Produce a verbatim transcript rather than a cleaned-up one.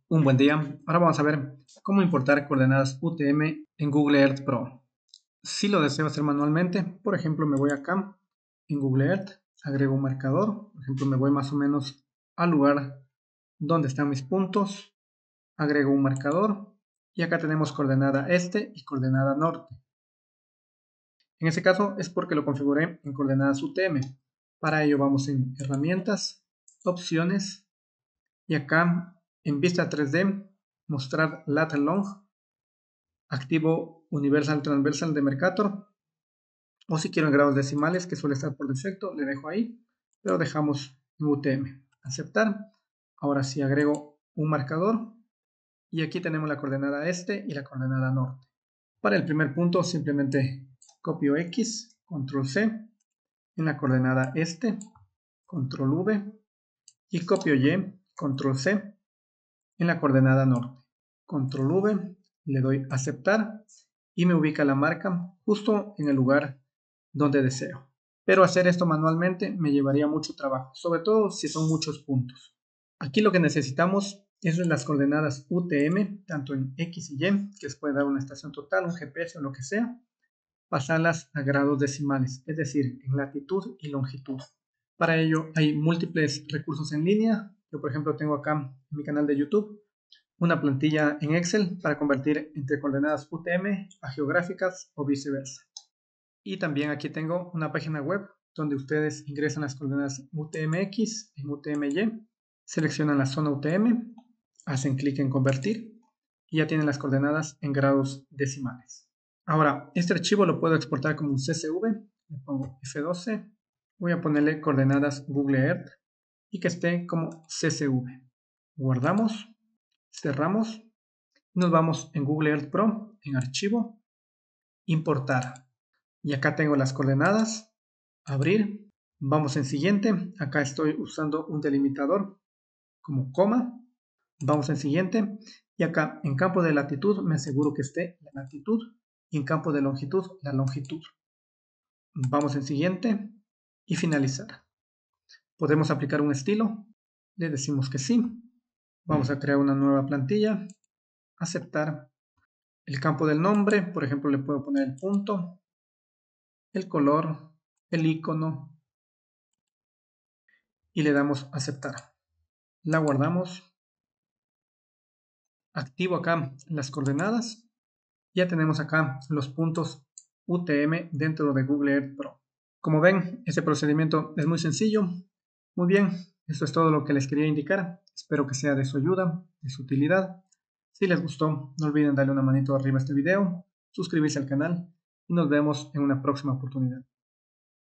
Un buen día. Ahora vamos a ver cómo importar coordenadas U T M en Google Earth Pro. Si lo deseo hacer manualmente, por ejemplo, me voy acá en Google Earth, agrego un marcador, por ejemplo, me voy más o menos al lugar donde están mis puntos, agrego un marcador y acá tenemos coordenada este y coordenada norte. En este caso es porque lo configuré en coordenadas U T M. Para ello vamos en herramientas, opciones y acá en vista tres D, mostrar lat long, activo universal transversal de Mercator, o si quiero en grados decimales, que suele estar por defecto, le dejo ahí, pero dejamos en U T M. Aceptar. Ahora sí agrego un marcador y aquí tenemos la coordenada este y la coordenada norte. Para el primer punto simplemente copio X, control C, en la coordenada este, control V, y copio Y, control C, en la coordenada norte. Control V, le doy aceptar y me ubica la marca justo en el lugar donde deseo. Pero hacer esto manualmente me llevaría mucho trabajo, sobre todo si son muchos puntos. Aquí lo que necesitamos es las coordenadas U T M, tanto en X y Y, que les puede dar una estación total, un G P S o lo que sea, pasarlas a grados decimales, es decir, en latitud y longitud. Para ello hay múltiples recursos en línea. Yo, por ejemplo, tengo acá en mi canal de YouTube una plantilla en Excel para convertir entre coordenadas U T M a geográficas o viceversa. Y también aquí tengo una página web donde ustedes ingresan las coordenadas U T M X en U T M Y, seleccionan la zona U T M, hacen clic en convertir y ya tienen las coordenadas en grados decimales. Ahora, este archivo lo puedo exportar como un C S V, le pongo F doce, voy a ponerle coordenadas Google Earth y que esté como C S V. Guardamos, cerramos, nos vamos en Google Earth Pro, en archivo, importar. Y acá tengo las coordenadas, abrir, vamos en siguiente, acá estoy usando un delimitador como coma, vamos en siguiente, y acá en campo de latitud me aseguro que esté la latitud, y en campo de longitud la longitud. Vamos en siguiente y finalizar. Podemos aplicar un estilo, le decimos que sí, vamos a crear una nueva plantilla, aceptar. El campo del nombre, por ejemplo, le puedo poner el punto, el color, el icono y le damos aceptar. La guardamos, activo acá las coordenadas, ya tenemos acá los puntos U T M dentro de Google Earth Pro. Como ven, este procedimiento es muy sencillo. Muy bien, esto es todo lo que les quería indicar. Espero que sea de su ayuda, de su utilidad. Si les gustó, no olviden darle una manito arriba a este video, suscribirse al canal y nos vemos en una próxima oportunidad.